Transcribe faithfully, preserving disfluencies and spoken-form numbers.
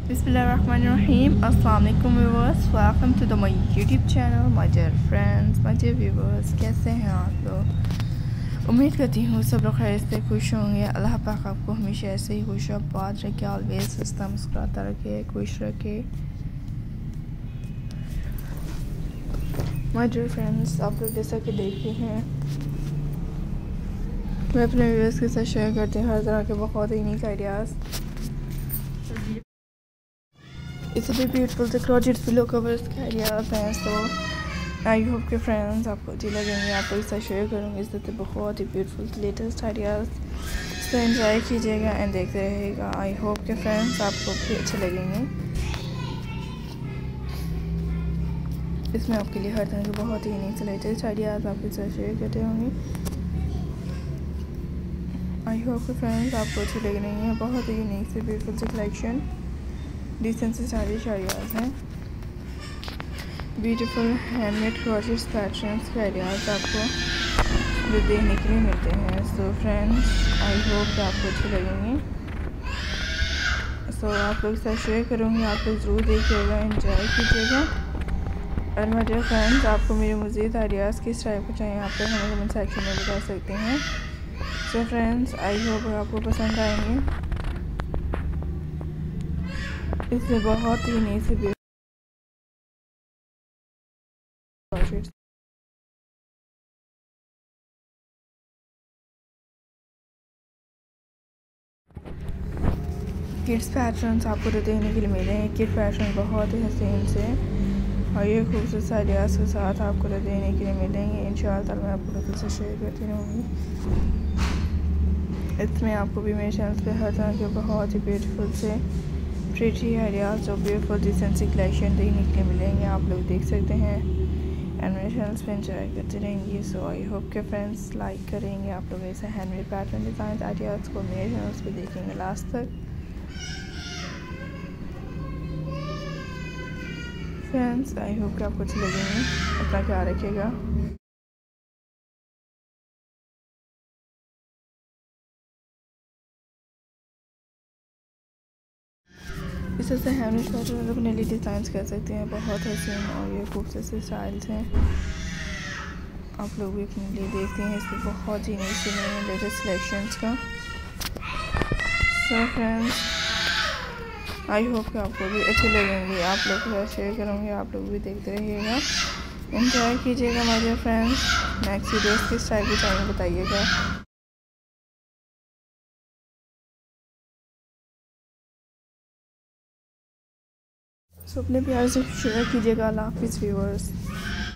बिस्मिल्लाहिर्रहमानिर्रहीम। अस्सलाम वालेकुम viewers, welcome to the my YouTube channel my dear friends, my dear viewers. कैसे हैं आप लोग? उम्मीद करती हूँ सब लोग खैर से खुश होंगे। अल्लाह पाक आपको हमेशा ऐसे ही खुश आबाद रखे, ऑलवेज हंसता मुस्कुराता रखे, खुश रखे। माय डियर फ्रेंड्स, आप लोग जैसा कि देखते हैं मैं अपने व्यूअर्स के साथ शेयर करती हूँ हर तरह के बहुत ही यूनिक आइडियाज़। इट्स भी ब्यूटीफुल से क्रोचेट पिलो कवर्स के आइडियाज़ हैं। सो आई होप के फ्रेंड्स आपको अच्छी लगेंगे, आप लोग साथ शेयर करूँगी इससे बहुत ही ब्यूटीफुल लेटेस्ट आइडियाज़। तो एंजॉय कीजिएगा एंड देखते रहेगा। आई होप के फ्रेंड्स आपको भी अच्छे लगेंगे। इसमें आपके लिए हर तरह के बहुत ही यूनिक से लेटेस्ट आइडियाज़ आपके साथ शेयर करते होंगे। आई होप के फ्रेंड्स आपको अच्छी लग रही है। बहुत ही यूनिक से ब्यूटीफुल से कलेक्शन डिसेंट से स्टाइलिश आइडियाज़ हैं। ब्यूटीफुल हैंडमेड क्रोचेट पैटर्न्स के आइडियाज़ आपको जो देखने के लिए मिलते हैं। सो फ्रेंड्स आई होप कि आपको अच्छे लगेंगे। सो आप लोग साथ शेयर करूँगी, आप लोग ज़रूर देखिएगा, एंजॉय कीजिएगा। और माय डियर फ्रेंड्स, आपको मेरे मज़ीद आइडियाज़ किस टाइप के चाहिए आप लोग हमें कमेंट सेक्शन में बता सकते हैं। सो फ्रेंड्स आई होप आपको पसंद आएंगे। इससे बहुत ही नई से किड्स पैटर्न्स आपको तो देखने के लिए मिले हैं। किड पैटर्न बहुत ही हसीन से और ये खूबसूरत आइडियाज़ के साथ आपको तो देखने के लिए मिलेंगे। इंशाअल्लाह मैं आपको लोगों से शेयर करती रहूँगी। इसमें आपको भी मेरे चैनल पे हर तरह के बहुत ही ब्यूटीफुल से प्रिटी आइडियाज़ और ब्यूटीफुल डिसेंसी कलेक्शन देखने के लिए मिलेंगे। आप लोग देख सकते हैं एंड मेरे चैनल्स पे एंजॉय करते रहेंगे। सो आई होप के फ्रेंड्स लाइक करेंगे आप लोग ऐसे हैंडमेड पैटर्न डिज़ाइन आइडियाज़ को मेरे चैनल्स पे देखेंगे लास्ट तक। फ्रेंड्स आई होप कि आपको अच्छी लगेंगे। अपना ख्याल रखिएगा। इस तरह से हैंडमेड पैटर्न अपने लिए डिज़ाइंस कर सकते हैं। बहुत हसीन और ये खूबसूरत से स्टाइल्स हैं। आप लोग भी अपने लिए देखते हैं इसमें बहुत ही नई से नई लेटेस्ट कलेक्शंस का। सो फ्रेंड्स आई होप कि आपको भी अच्छे लगेंगे। आप लोग के साथ शेयर करूँगी, आप लोग भी देखते रहिएगा, एंजॉय कीजिएगा। My dear friends, next videos किस टाइप की चाहिए बताइएगा। सो अपने प्यार से शेयर कीजिएगा। अल्लाह हाफिज़ व्यूअर्स।